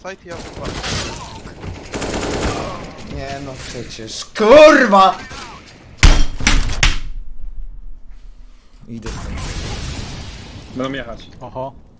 site i ja chyba. Nie no przecież, kurwa! Idę stąd. Będą jechać. Oho.